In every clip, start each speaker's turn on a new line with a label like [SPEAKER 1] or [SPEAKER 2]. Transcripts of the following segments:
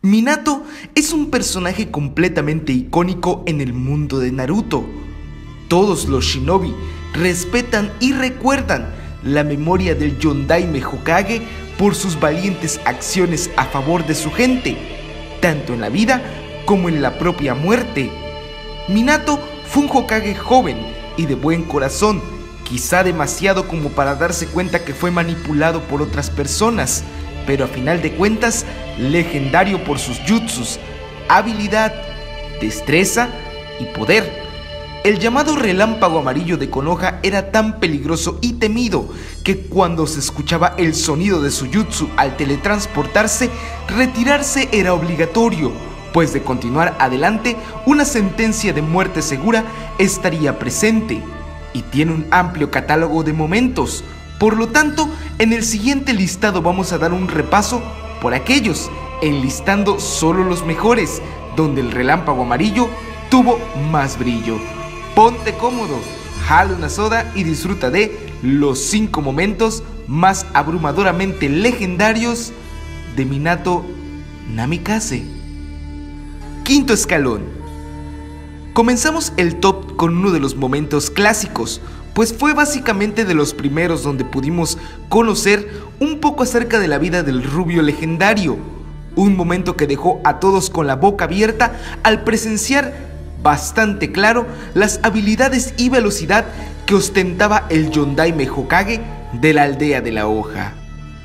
[SPEAKER 1] Minato es un personaje completamente icónico en el mundo de Naruto. Todos los shinobi respetan y recuerdan la memoria del Yondaime Hokage por sus valientes acciones a favor de su gente, tanto en la vida como en la propia muerte. Minato fue un Hokage joven y de buen corazón, quizá demasiado como para darse cuenta que fue manipulado por otras personas, pero a final de cuentas legendario por sus jutsus, habilidad, destreza y poder. El llamado relámpago amarillo de Konoha era tan peligroso y temido que cuando se escuchaba el sonido de su jutsu al teletransportarse, retirarse era obligatorio, pues de continuar adelante, una sentencia de muerte segura estaría presente, y tiene un amplio catálogo de momentos. Por lo tanto, en el siguiente listado vamos a dar un repaso por aquellos, enlistando solo los mejores, donde el relámpago amarillo tuvo más brillo. Ponte cómodo, jala una soda y disfruta de los 5 momentos más abrumadoramente legendarios de Minato Namikaze. Quinto escalón. Comenzamos el top con uno de los momentos clásicos, pues fue básicamente de los primeros donde pudimos conocer un poco acerca de la vida del rubio legendario. Un momento que dejó a todos con la boca abierta al presenciar bastante claro las habilidades y velocidad que ostentaba el Yondaime Hokage de la aldea de la hoja.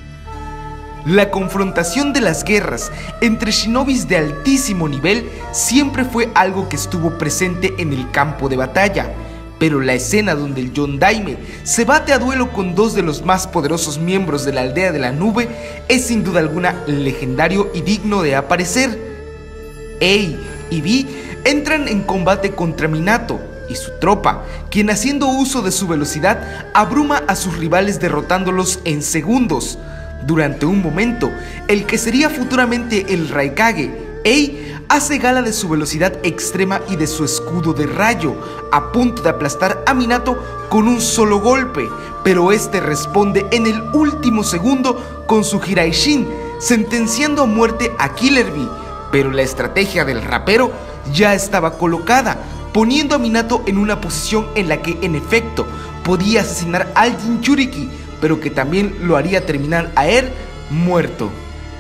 [SPEAKER 1] La confrontación de las guerras entre shinobis de altísimo nivel siempre fue algo que estuvo presente en el campo de batalla, pero la escena donde el Yondaime se bate a duelo con dos de los más poderosos miembros de la aldea de la nube es sin duda alguna legendario y digno de aparecer. Ei y Vi entran en combate contra Minato y su tropa, quien haciendo uso de su velocidad abruma a sus rivales derrotándolos en segundos. Durante un momento, el que sería futuramente el Raikage, Ei, hace gala de su velocidad extrema y de su escudo de rayo, a punto de aplastar a Minato con un solo golpe, pero este responde en el último segundo con su Hiraishin, sentenciando a muerte a Killer Bee, pero la estrategia del rapero ya estaba colocada, poniendo a Minato en una posición en la que en efecto podía asesinar al Jinchuriki, pero que también lo haría terminar a él muerto.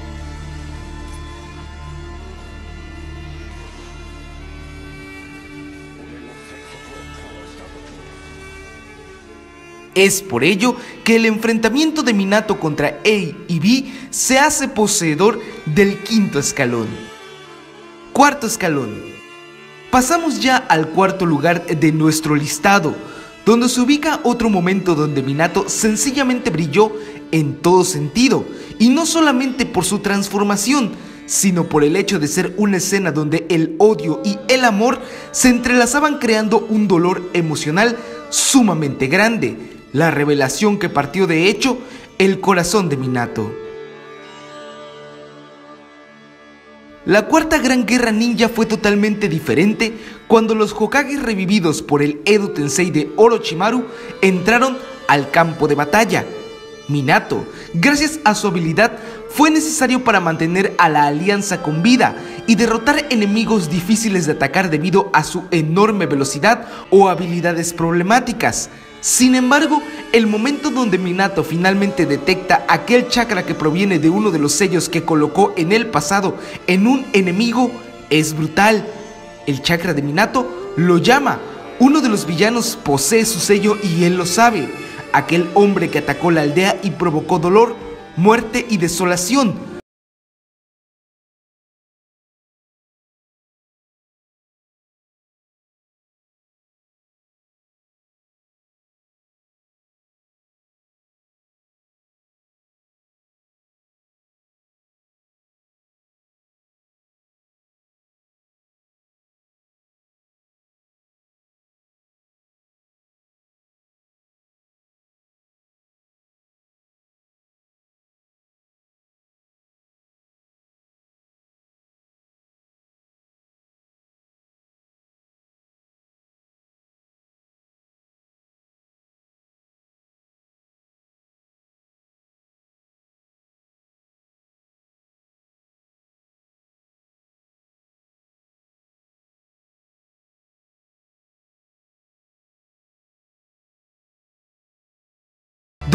[SPEAKER 1] Es por ello que el enfrentamiento de Minato contra Ei y Vi se hace poseedor del quinto escalón. Cuarto escalón. Pasamos ya al cuarto lugar de nuestro listado, donde se ubica otro momento donde Minato sencillamente brilló en todo sentido, y no solamente por su transformación, sino por el hecho de ser una escena donde el odio y el amor se entrelazaban creando un dolor emocional sumamente grande, la revelación que partió de hecho el corazón de Minato. La cuarta gran guerra ninja fue totalmente diferente cuando los Hokage revividos por el Edo Tensei de Orochimaru entraron al campo de batalla. Minato, gracias a su habilidad, fue necesario para mantener a la alianza con vida y derrotar enemigos difíciles de atacar debido a su enorme velocidad o habilidades problemáticas. Sin embargo, el momento donde Minato finalmente detecta aquel chakra que proviene de uno de los sellos que colocó en el pasado en un enemigo es brutal. El chakra de Minato lo llama, uno de los villanos posee su sello y él lo sabe, aquel hombre que atacó la aldea y provocó dolor, muerte y desolación.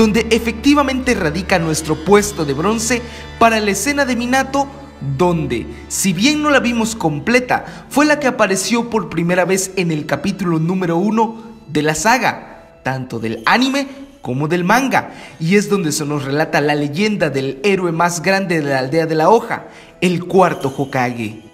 [SPEAKER 1] donde efectivamente radica nuestro puesto de bronce para la escena de Minato, donde, si bien no la vimos completa, fue la que apareció por primera vez en el capítulo número 1 de la saga, tanto del anime como del manga, y es donde se nos relata la leyenda del héroe más grande de la aldea de la hoja, el cuarto Hokage.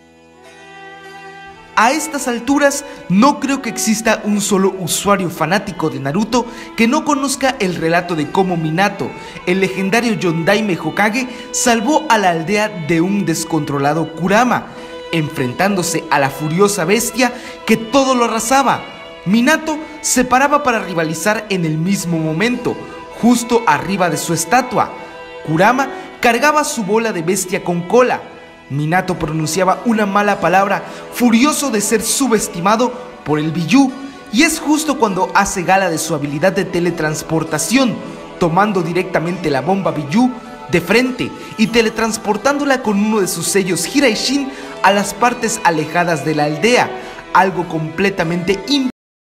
[SPEAKER 1] A estas alturas, no creo que exista un solo usuario fanático de Naruto que no conozca el relato de cómo Minato, el legendario Yondaime Hokage, salvó a la aldea de un descontrolado Kurama, enfrentándose a la furiosa bestia que todo lo arrasaba. Minato se paraba para rivalizar en el mismo momento, justo arriba de su estatua. Kurama cargaba su bola de bestia con cola. Minato pronunciaba una mala palabra, furioso de ser subestimado por el Biyuu, y es justo cuando hace gala de su habilidad de teletransportación, tomando directamente la bomba Biyuu de frente y teletransportándola con uno de sus sellos Hiraishin a las partes alejadas de la aldea, algo completamente imposible.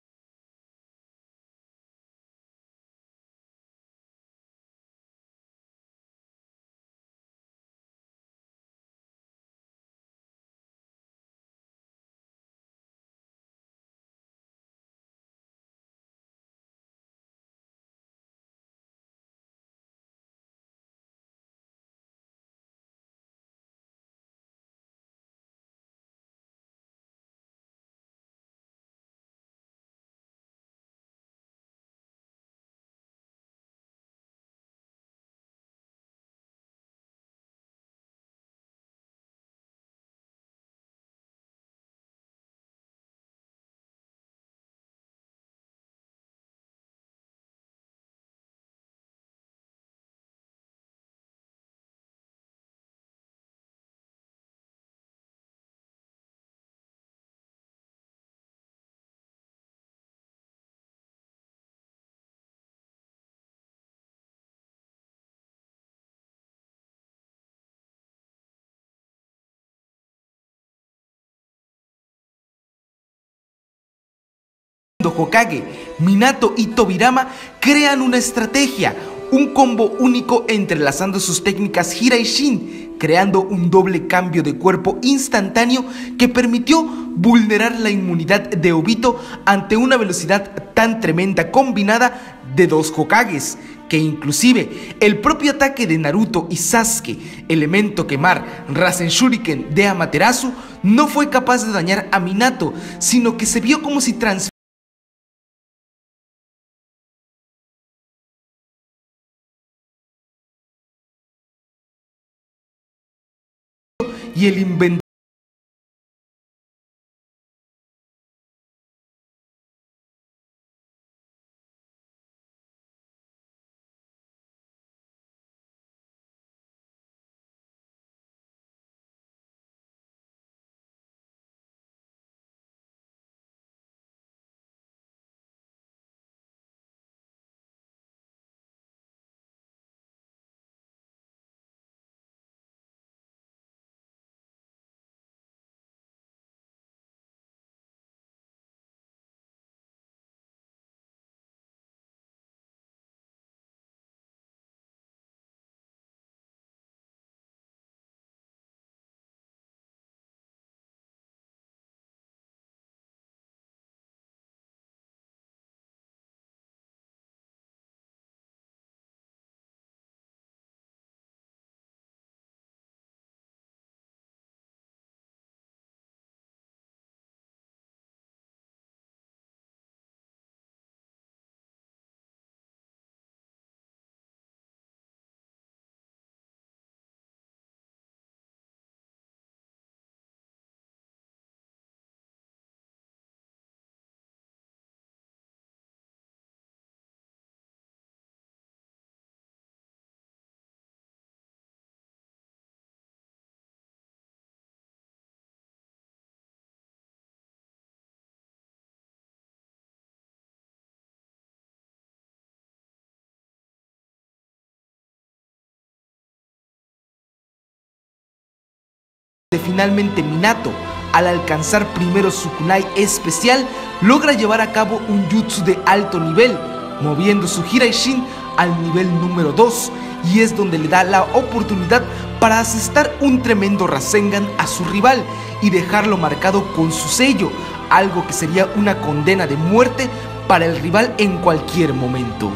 [SPEAKER 1] Hokage, Minato y Tobirama crean una estrategia, un combo único entrelazando sus técnicas Hiraishin, creando un doble cambio de cuerpo instantáneo que permitió vulnerar la inmunidad de Obito ante una velocidad tan tremenda combinada de dos Hokages, que inclusive el propio ataque de Naruto y Sasuke, elemento quemar Rasen Shuriken de Amaterasu, no fue capaz de dañar a Minato, sino que se vio como si y el inventor de finalmente Minato, al alcanzar primero su kunai especial, logra llevar a cabo un jutsu de alto nivel, moviendo su Hiraishin al nivel número 2 y es donde le da la oportunidad para asestar un tremendo Rasengan a su rival y dejarlo marcado con su sello, algo que sería una condena de muerte para el rival en cualquier momento.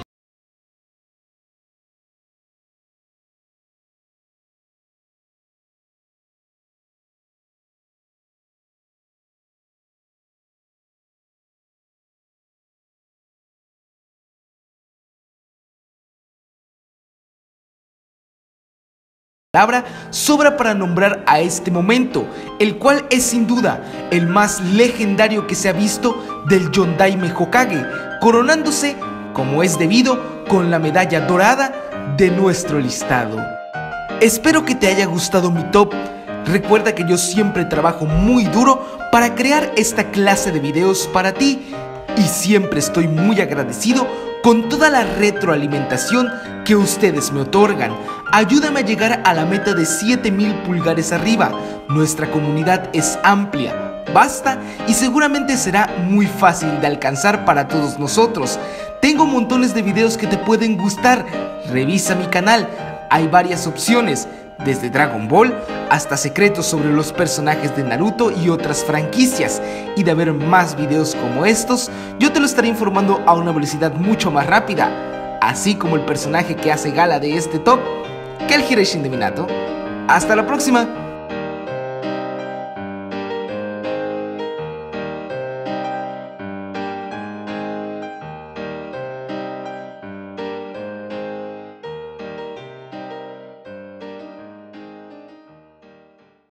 [SPEAKER 1] Palabra sobra para nombrar a este momento, el cual es sin duda el más legendario que se ha visto del Yondaime Hokage, coronándose, como es debido, con la medalla dorada de nuestro listado. Espero que te haya gustado mi top. Recuerda que yo siempre trabajo muy duro para crear esta clase de videos para ti y siempre estoy muy agradecido con toda la retroalimentación que ustedes me otorgan. Ayúdame a llegar a la meta de 7000 pulgares arriba. Nuestra comunidad es amplia, vasta y seguramente será muy fácil de alcanzar para todos nosotros. Tengo montones de videos que te pueden gustar. Revisa mi canal, hay varias opciones, desde Dragon Ball hasta secretos sobre los personajes de Naruto y otras franquicias. Y de ver más videos como estos, yo te lo estaré informando a una velocidad mucho más rápida, así como el personaje que hace gala de este top, que el Hiraishin de Minato. Hasta la próxima.